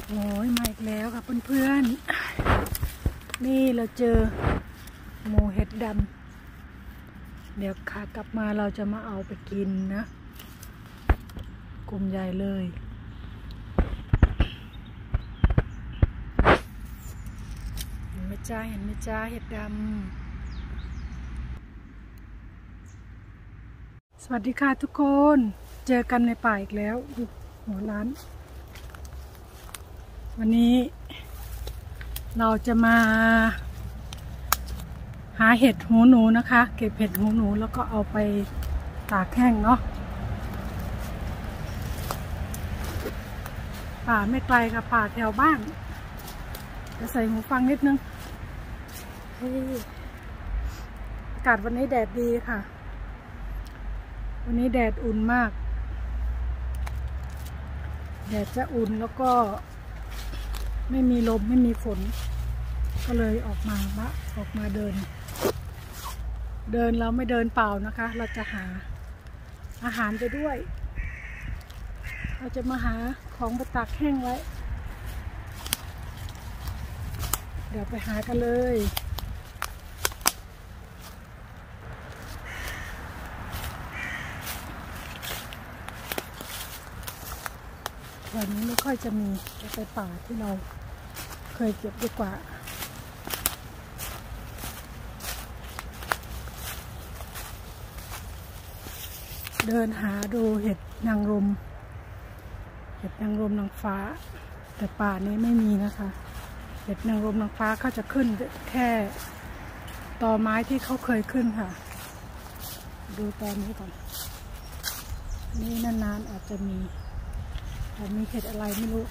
โอ้ยมาอีกแล้วค่ะเพื่อนๆนี่เราเจอหมูเห็ดดำเดี๋ยวขากลับมาเราจะมาเอาไปกินนะกลุ่มใหญ่เลยเห็นไหมจ้าเห็นไหมจ้าเห็ดดำสวัสดีค่ะทุกคนเจอกันในป่าอีกแล้วหัวร้านวันนี้เราจะมาหาเห็ดหูหนูนะคะเก็บเห็ดหูหนูแล้วก็เอาไปตากแห้งเนาะป่าไม่ไกลกับป่าแถวบ้านจะใส่หูฟังนิดนึงอากาศวันนี้แดดดีค่ะวันนี้แดดอุ่นมากแดดจะอุ่นแล้วก็ไม่มีลมไม่มีฝนก็เลยออกมาเดินเราไม่เดินเปล่านะคะเราจะหาอาหารไปด้วยเราจะมาหาของไปตากแห้งไว้เดี๋ยวไปหากันเลยวันนี้ไม่ค่อยจะมีจะไปป่าที่เราเคยเก็บดีกว่าเดินหาดูเห็ดนางรมนางฟ้าแต่ป่านี้ไม่มีนะคะเห็ดนางรมนางฟ้าเขาจะขึ้นแค่ตอไม้ที่เขาเคยขึ้นค่ะดูตอนนี้ก่อนนี่นานๆอาจจะมีแต่มีเห็ดอะไรไม่รู้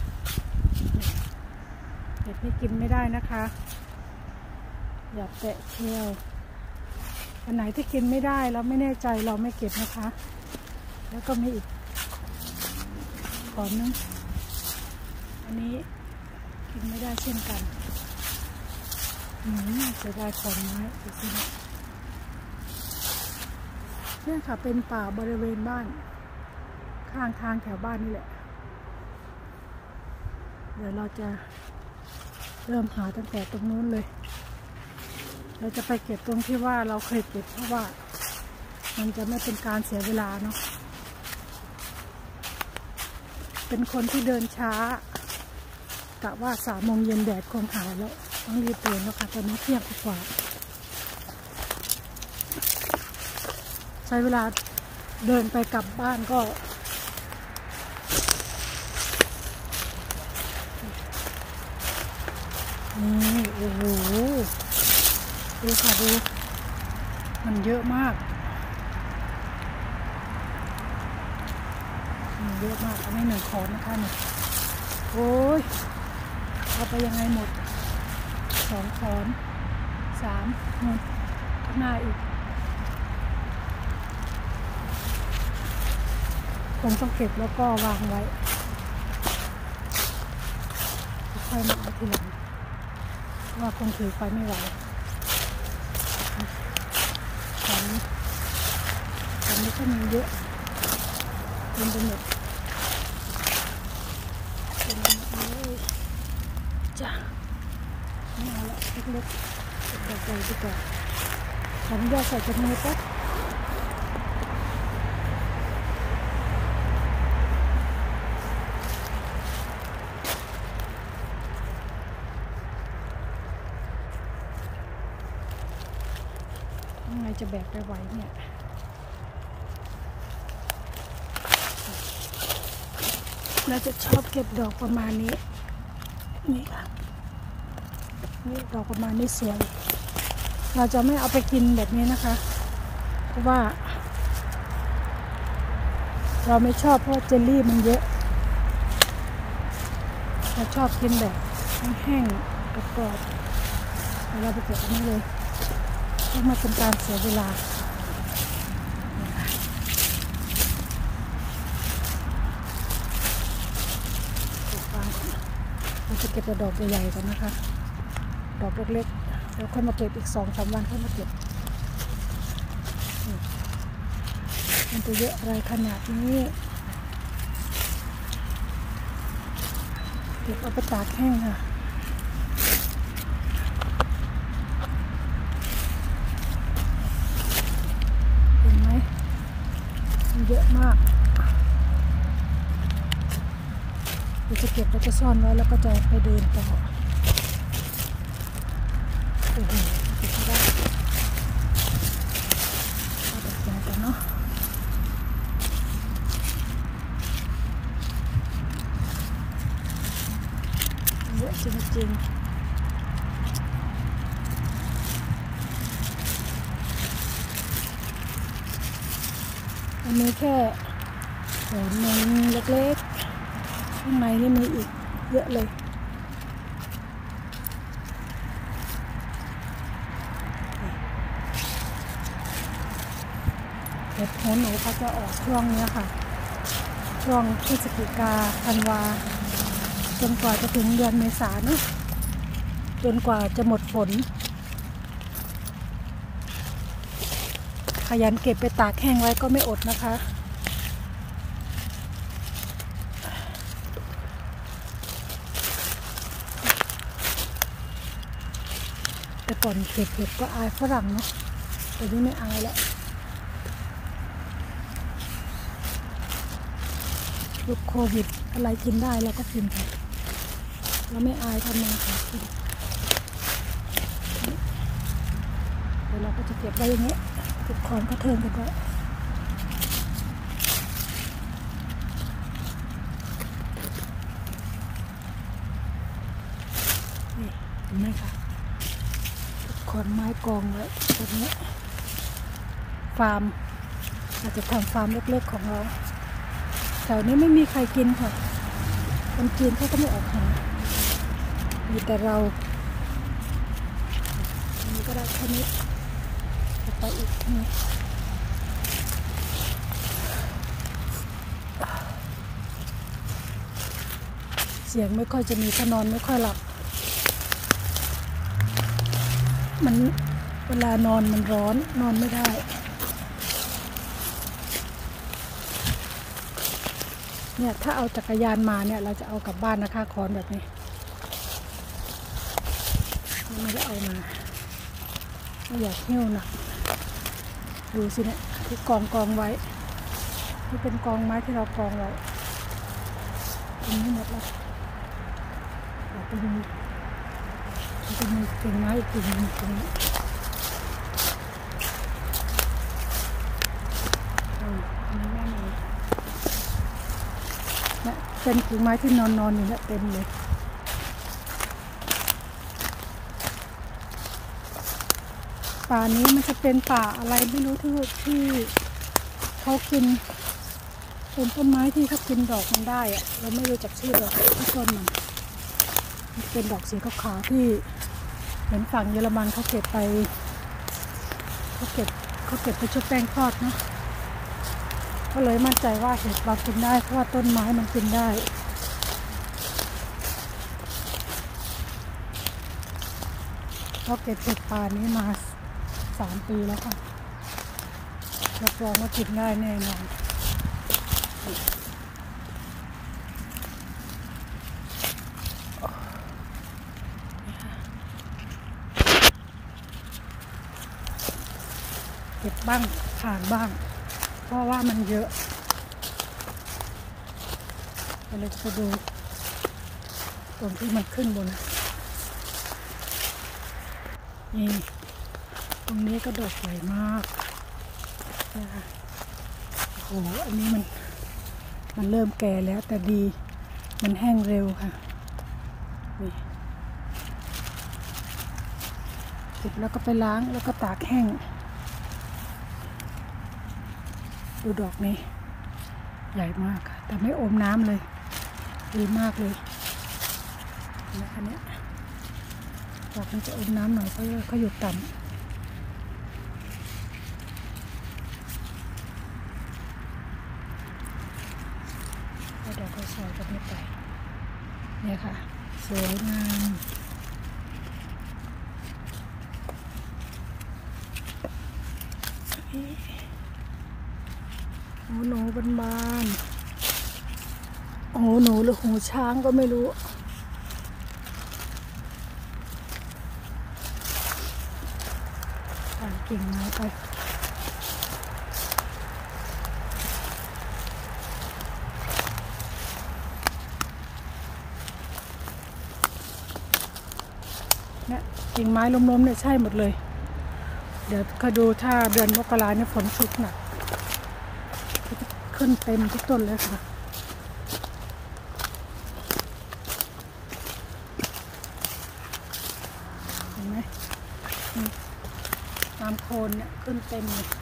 เห็ดที่กินไม่ได้นะคะอย่าแตะเที่ยวอันไหนที่กินไม่ได้แล้วไม่แน่ใจเราไม่เก็บนะคะแล้วก็มีอีกขอนนึงอันนี้กินไม่ได้เช่นกันจะได้ขอนไม้ดูสิเนี่ยค่ะเป็นป่าบริเวณบ้านข้างทางแถวบ้านนี่แหละเดี๋ยวเราจะเริ่มหาตั้งแต่ตรงนู้นเลยเราจะไปเก็บตรงที่ว่าเราเคยเก็บเพราะว่ามันจะไม่เป็นการเสียเวลาเนาะเป็นคนที่เดินช้ากะว่า3 โมงเย็นแดดคงหายแล้วต้องรีบเดินแล้วค่ะตอนนี้เที่ยงกว่าใช้เวลาเดินไปกลับบ้านก็นี่โอ้โหดูค่ะดูมันเยอะมากเยอะมากอันนี้1 ขอนนะคะเนี่ยโอ้ยเอาไปยังไงหมด2 ขอน3หมดข้างหน้าอีกคงต้องเก็บแล้วก็วางไว้ค่อยมาเอาทีหลังว่าคงถือไปไม่ไหวตอนนี้ก็มีเยอะเต็มไปหมดเลยจ้ะไม่เอาละเล็กๆเด็กๆดีกว่าขออนุญาตใส่จมูกปั๊บยังไงจะแบกไปไหวเนี่ยเราจะชอบเก็บดอกประมาณนี้นี่ค่ะนี่ดอกประมาณนี้สวยเราจะไม่เอาไปกินแบบนี้นะคะเพราะว่าเราไม่ชอบเพราะเจลลี่มันเยอะเราชอบกินแบบแห้งๆกรอบๆเราไปเก็บอันนี้เลยเพื่อมาเป็นการเสียเวลาเราจะเก็บแต่ดอกใหญ่ๆกันนะคะดอกเล็กๆแล้วค่อยมาเก็บอีก2-3 วันค่อยมาเก็บมันจะเยอะอะไรขนาดนี้เก็บเอาไปตากแห้งค่ะเห็นไหมมันเยอะมากเดี๋ยวจะเก็บแล้วจะซ่อนไว้แล้วก็จะไปเดินต่อโอ้โหเก็บไม่ได้เอาแบบนี้กันเนาะเยอะจริงๆอันนี้แค่โหนงเล็กๆข้างในนี่มีอีกเยอะเลยเห็ดหัวหนูเขาจะออกช่วงนี้ค่ะช่วงพฤศจิกาธันวาจนกว่าจะถึงเดือนเมษาเนาะจนกว่าจะหมดฝนขยันเก็บไปตากแห้งไว้ก็ไม่อดนะคะแต่ก่อนเก็บเห็ดก็อายฝรั่งเนาะแต่นี้ไม่อายแล้วยุคโควิดอะไรกินได้เราก็กินไปเราไม่อายทำมาหากินเดี๋ยวเราก็จะเก็บไว้อย่างนี้เก็บของก็เทิงกันไว้นี่เห็นไหมคะขอนไม้กองไว้แบบนี้ฟาร์มอาจจะทำฟาร์มเล็กๆของเราแถวนี้ไม่มีใครกินค่ะคนจีนเขาก็ไม่ออกหามีแต่เราอันนี้ก็ได้แค่นี้ไปอีกนี่เสียงไม่ค่อยจะมีถ้านอนไม่ค่อยหลับมันเวลานอนมันร้อนนอนไม่ได้เนี่ยถ้าเอาจักรยานมาเนี่ยเราจะเอากลับบ้านนะคะคอนแบบนี้ไม่ได้เอามาไม่อยากหิ้วหนักดูสิเนี่ยที่กองไว้ที่เป็นกองไม้ที่เรากองไว้ตรงนี้หมดแล้วจะมีกิ่งไม้อีกกิ่งนึงตรงนี้อันนี้แน่นอนเนี่ยเป็นกิ่งไม้ที่นอนอยู่เนี่ยเต็มเลยป่านี้มันจะเป็นป่าอะไรไม่รู้ที่เขากินเป็นต้นไม้ที่เขากินดอกมันได้อะเราไม่รู้จักชื่อดอกที่ต้นมันเป็นดอกสีขาวๆที่เหมือนฝั่งเยอรมันเขาเก็บไปชุบแป้งทอดเนาะก็เลยมั่นใจว่าเห็ดเรากินได้เพราะว่าต้นไม้มันกินได้เราเก็บเห็ดป่านี้มา3 ปีแล้วค่ะรับรองว่ากินได้แน่นอนเก็บบ้างผ่านบ้างเพราะว่ามันเยอะเราจะไปดูตรงที่มันขึ้นบนนี่ตรงนี้ก็ดอกใหญ่มากนะคะโอ้โหอันนี้มันเริ่มแก่แล้วแต่ดีมันแห้งเร็วค่ะนี่เก็บแล้วก็ไปล้างแล้วก็ตากแห้งดูดอกนี้ใหญ่มากค่ะแต่ไม่อมน้ำเลยดีมากเลยนะคะเนี่ยดอกมันจะอมน้ำหน่อยเพราะเขาอยู่ต่ำดอกก็สวยกันไม่ไปเนี่ยค่ะสวยงามหูหนูบานๆหูหนูหรือหูช้างก็ไม่รู้กิ่งไม้ไปเนี่ยกิ่งไม้ล้มๆเนี่ยใช่หมดเลยเดี๋ยวก็ดูถ้าเดือนมกราเนี่ยฝนชุกหนักขึ้นเต็มทุกต้นเลยค่ะเห็นไหมตามโคนเนี่ยขึ้นเต็มเลย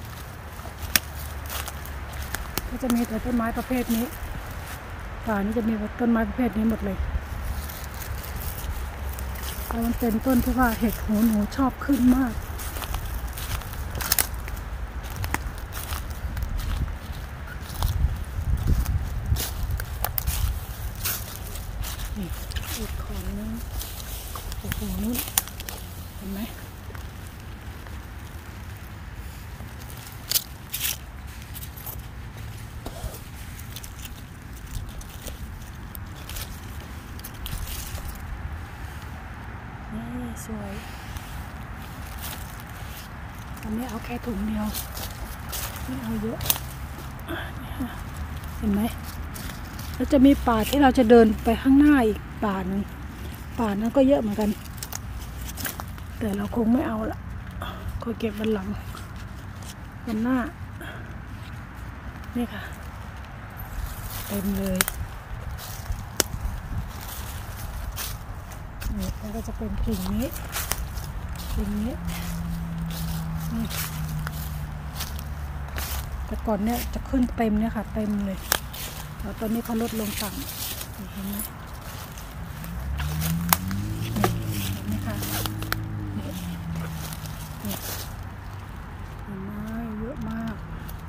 ก็จะมีแต่ต้นไม้ประเภทนี้ป่านี้จะมีต้นไม้ประเภทนี้หมดเลยแล้วมันเป็นต้นที่ว่าเห็ดหูหนูชอบขึ้นมากนี่อีกของนึงโอ้โหนู่นเห็นไหมนี่สวยอันนี้เอาแค่ถุงเดียวไม่เอาเยอะเห็นไหมแล้วจะมีป่าที่เราจะเดินไปข้างหน้าอีกป่าหนึ่งป่านั้นก็เยอะเหมือนกันแต่เราคงไม่เอาละคอยเก็บวันหลังวันหน้านี่ค่ะเต็มเลยนี่แล้วก็จะเป็นกิ่งนี้นี่แต่ก่อนเนี่ยจะขึ้นเต็มเนี่ยค่ะเต็มเลยแล้วตอนนี้เขาลดลงต่ำเห็นไหมเห็นไหมคะนี่เห็นไหมเยอะมาก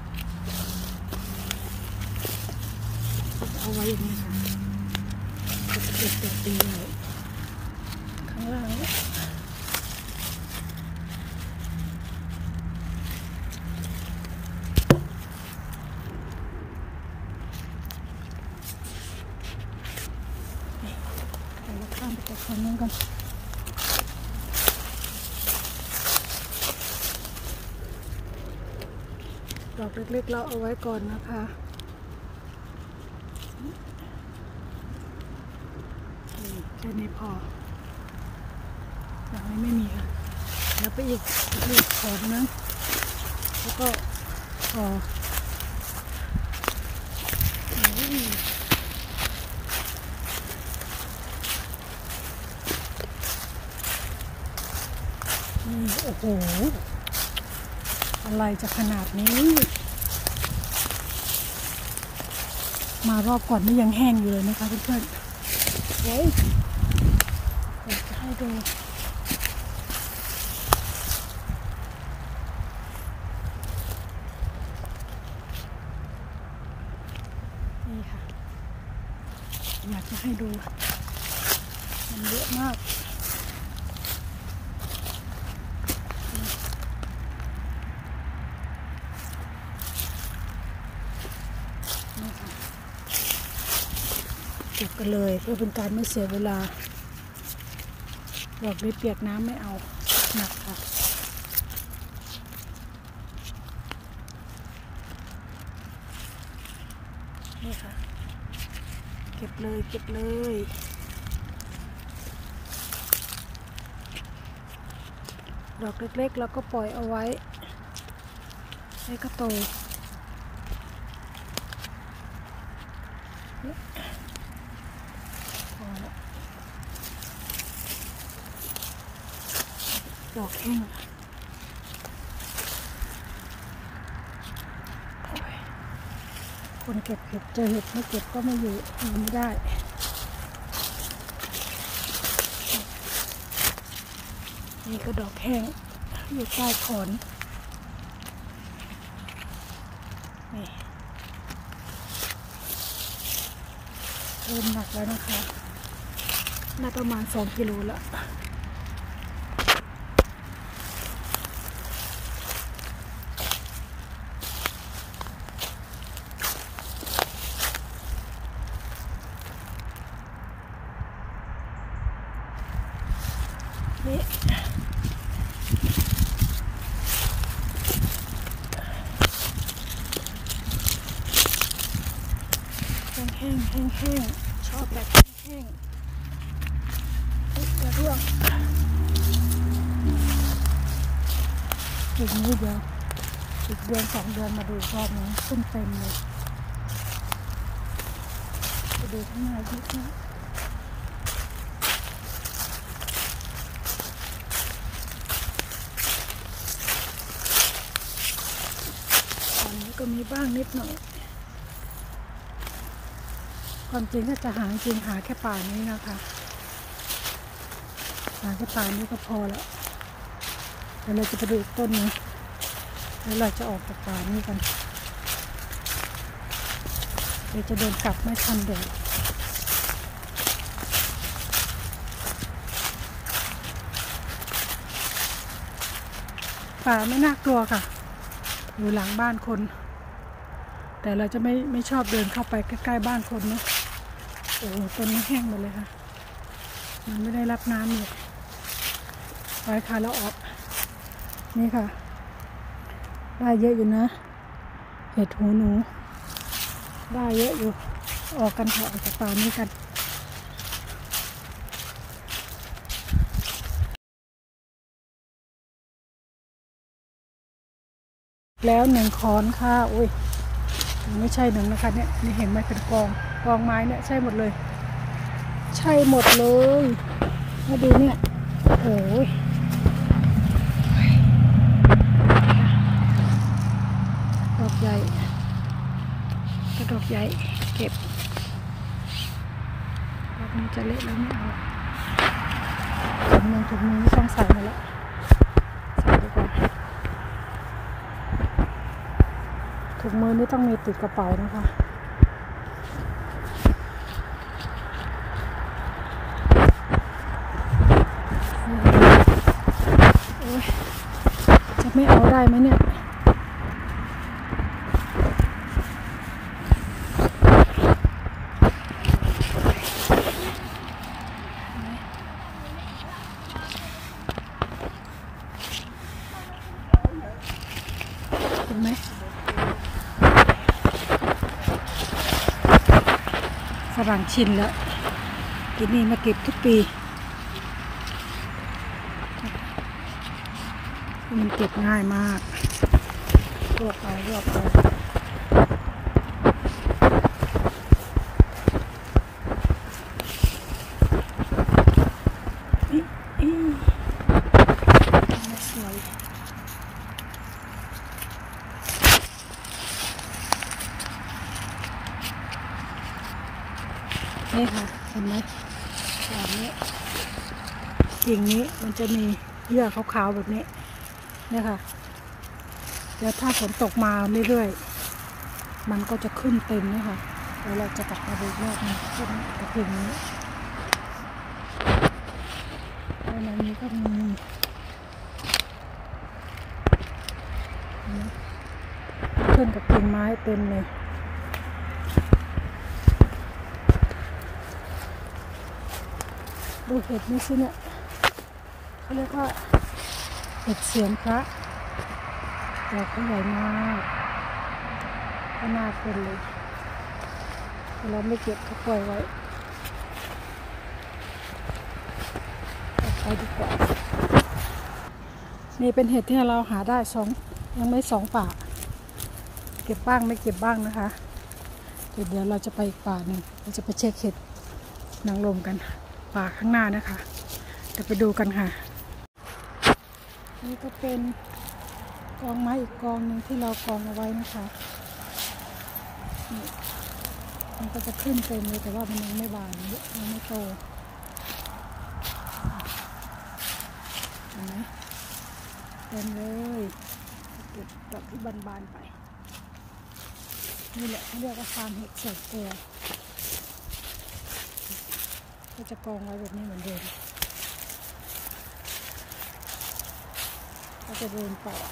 เอาไว้อย่างนี้ค่ะจะเก็บตัวตีเลยข้างล่างเนี่ยข้ามไปจากคนนู้นกันดอกเล็กๆเราเอาไว้ก่อนนะคะแค่นี้พออย่างนี้ไม่มีค่ะแล้วไปอีกขอนนึงแล้วก็พอโอ้โหอะไรจะขนาดนี้มารอบก่อนนี่ยังแห้งอยู่เลยนะคะเพื่อนๆเฮ้ยเดี๋ยวจะให้ดูนี่ค่ะอยากจะให้ดูมันเยอะมากเก็บกันเลยเพื่อเป็นการไม่เสียเวลาดอกนี้เปียกน้ำไม่เอาหนักค่ะนี่ค่ะเก็บเลยดอกเล็กๆแล้วก็ปล่อยเอาไว้ให้ก็โตดอกแห้งคนเก็บเห็ดเจอเห็ดไม่เก็บก็ไม่อยู่ไม่ได้นี่ก็ดอกแห้งอยู่ใต้ขอนนี่เริ่มหนักแล้วนะคะน่าประมาณ2 กิโลละนี่แห้งๆชอบแบบแห้งๆจะร่วงอีกนิดเดียวอีกเดือน2 เดือนมาดูรอบนี้ขึ้นเต็มเลยไปดูข้างในนิดนึงตอนนี้ก็มีบ้างนิดหน่อยความจริงถ้าจะหาจริงหาแค่ป่านี้นะคะหาแค่ป่านี้ก็พอแล้วเดี๋ยวเราจะไปดูอีกต้นนึงแล้วเราจะออกจากป่านี้กันเดี๋ยวจะเดินกลับไม่ทันแดดป่าไม่น่ากลัวค่ะอยู่หลังบ้านคนแต่เราจะไม่ชอบเดินเข้าไปใกล้ๆบ้านคนนะโอ้ต้นนี้แห้งหมดเลยค่ะมันไม่ได้รับน้ำเลยไปค่ะแล้วออกนี่ค่ะได้เยอะอยู่นะเห็ดหูหนูได้เยอะอยู่ออกกันเถอะออกจากป่านี้กันแล้ว1 ค้อนค่ะอุ้ยไม่ใช่1นะคะเนี่ยนี่เห็นไหมเป็นกองไม้เนี่ยใช่หมดเลยใช่หมดเลยมาดูเนี่ยโอ้ยดอกใหญ่กระดอกใหญ่เก็บดอกนี้จะเละแล้วไม่เอาถุงมือไม่ต้องใส่มาแล้วใส่ดีกว่าถุงมือนี่ต้องมีติดกระเป๋านะคะจะไม่เอาได้ไหมเนี่ยเห็นไหมฝรั่งชินแล้วกินนี่มาเก็บทุกปีมันเก็บง่ายมากรวบไปสวยนี่ค่ะเห็นไหมแบบนี้กิ่งนี้มันจะมีเยื่อขาวๆแบบนี้เนี่ยค่ะเดี๋ยวถ้าฝนตกมาเรื่อยๆมันก็จะขึ้นเต็มนี่ค่ะแล้วเราจะกลับมาดูรอบนึงขึ้นกระถิ่งนี้แล้วในนี้ก็มีขึ้นกับกิ่งไม้เต็มเลยดูเห็ดนี่สิเนี่ยเขาเรียกว่าเห็ดเสียงพระดอกใหญ่มากก็น่าเป็นเลยเราไม่เก็บก็ปล่อยไว้ไปดีกว่านี่เป็นเห็ดที่เราหาได้ยังไม่2 ป่าเก็บบ้างไม่เก็บบ้างนะคะเดี๋ยวเราจะไปอีกป่าหนึ่งเราจะไปเช็คเห็ดนางรมกันป่าข้างหน้านะคะเดี๋ยวไปดูกันค่ะนี่ก็เป็นกองไม้อีกกองหนึ่งที่เรากองเอาไว้นะคะนี่มันก็จะขึ้นเต็มเลยแต่ว่ามันยังไม่บานยังไม่โตเห็นไหมเต็มเลยเก็บดอกที่บานๆไปนี่แหละเขาเรียกว่าฟาร์มเห็ดเสกตัวก็จะกองไว้แบบนี้เหมือนเดิมก็จะเดินต่อ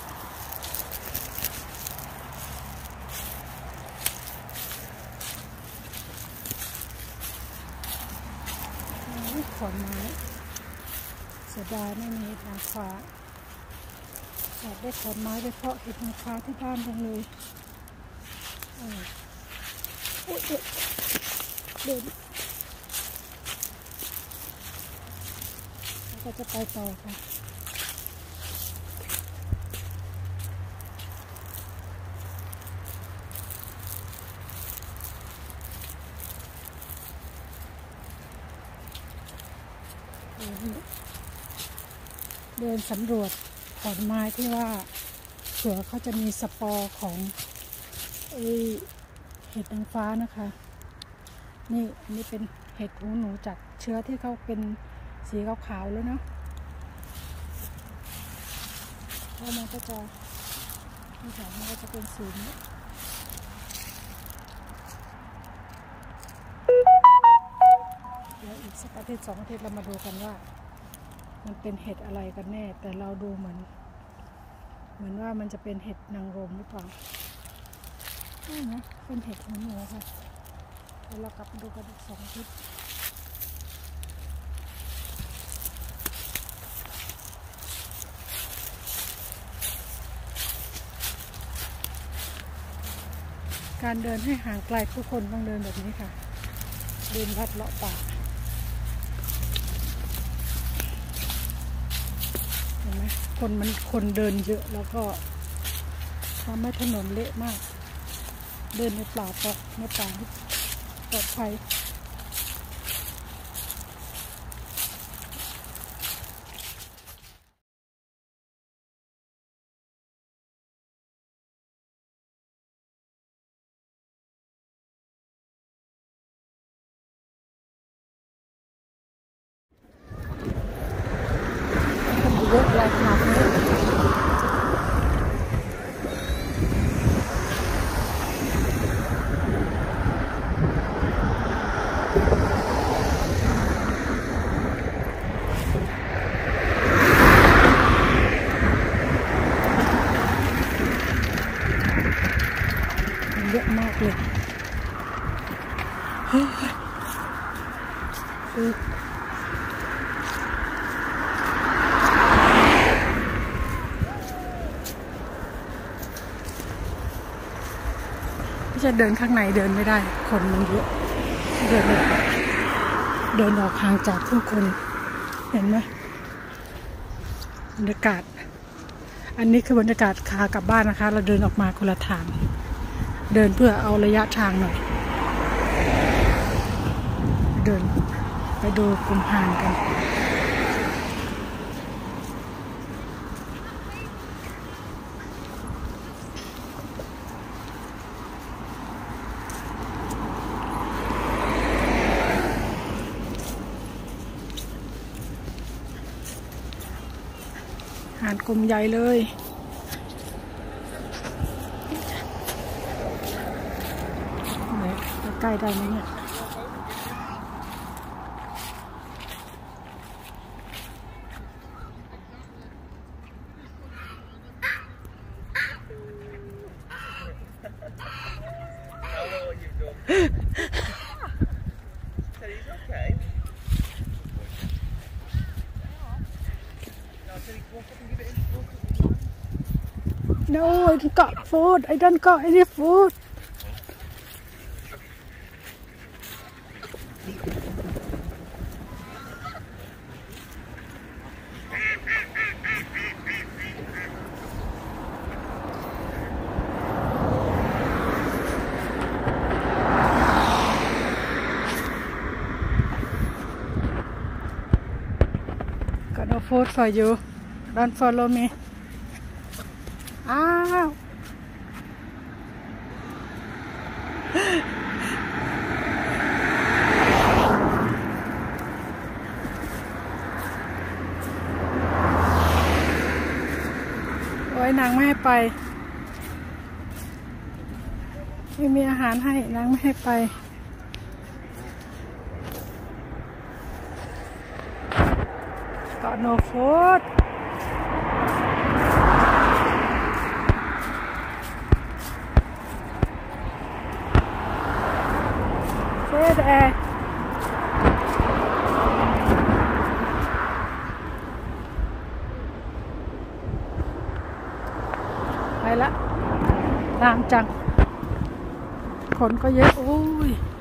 ขอนไม้เสียดายไม่มีเห็ดนางฟ้าอยากได้ขอนไม้ไปเพาะเห็ดนางฟ้าที่บ้านจังเลยเดินแล้วก็จะไปต่อค่ะเดินสำรวจขอนไม้ที่ว่าเผื่อเขาจะมีสปอร์ของเห็ดนางฟ้านะคะนี่อันนี้เป็นเห็ดหูหนูจากเชื้อที่เขาเป็นสีขาวๆแล้วเนาะแล้วมันก็จะนี่ค่ะมันก็จะเป็นสีนี้เดี๋ยวอีกสักอาทิตย์2 อาทิตย์เรามาดูกันว่ามันเป็นเห็ดอะไรกันแน่แต่เราดูเหมือนว่ามันจะเป็นเห็ดนางรมหรือเปล่านี่นะเป็นเห็ดหูหนูค่ะเดี๋ยวเรากลับมาดูกันอีก2 อาทิตย์การเดินให้ห่างไกลผู้คนต้องเดินแบบนี้ค่ะเดินลัดเลาะป่าเห็นไหมคนเดินเยอะแล้วก็ทำให้ถนนเละมากเดินในป่าปลอดภัยเยอะอะไรขนาดนี้เยอะมากเลยจะเดินข้างในเดินไม่ได้คนมันเยอะเดินออกห่างจากผู้คนเห็นไหมบรรยากาศอันนี้คือบรรยากาศขากลับบ้านนะคะเราเดินออกมาคนละทางเดินเพื่อเอาระยะทางหน่อยเดินไปดูกุมภานกันหาดกลมใหญ่เลยใกล้ได้ไหมเนี่ยNo, I don't got food. I don't got any food. Got no food for you. Don't follow me. อ้าวโอ้ยนางไม่ให้ไปไม่มีอาหารให้นางไม่ให้ไปGot no food Stay thereไปละนานจังคนก็เยอะโอ้ย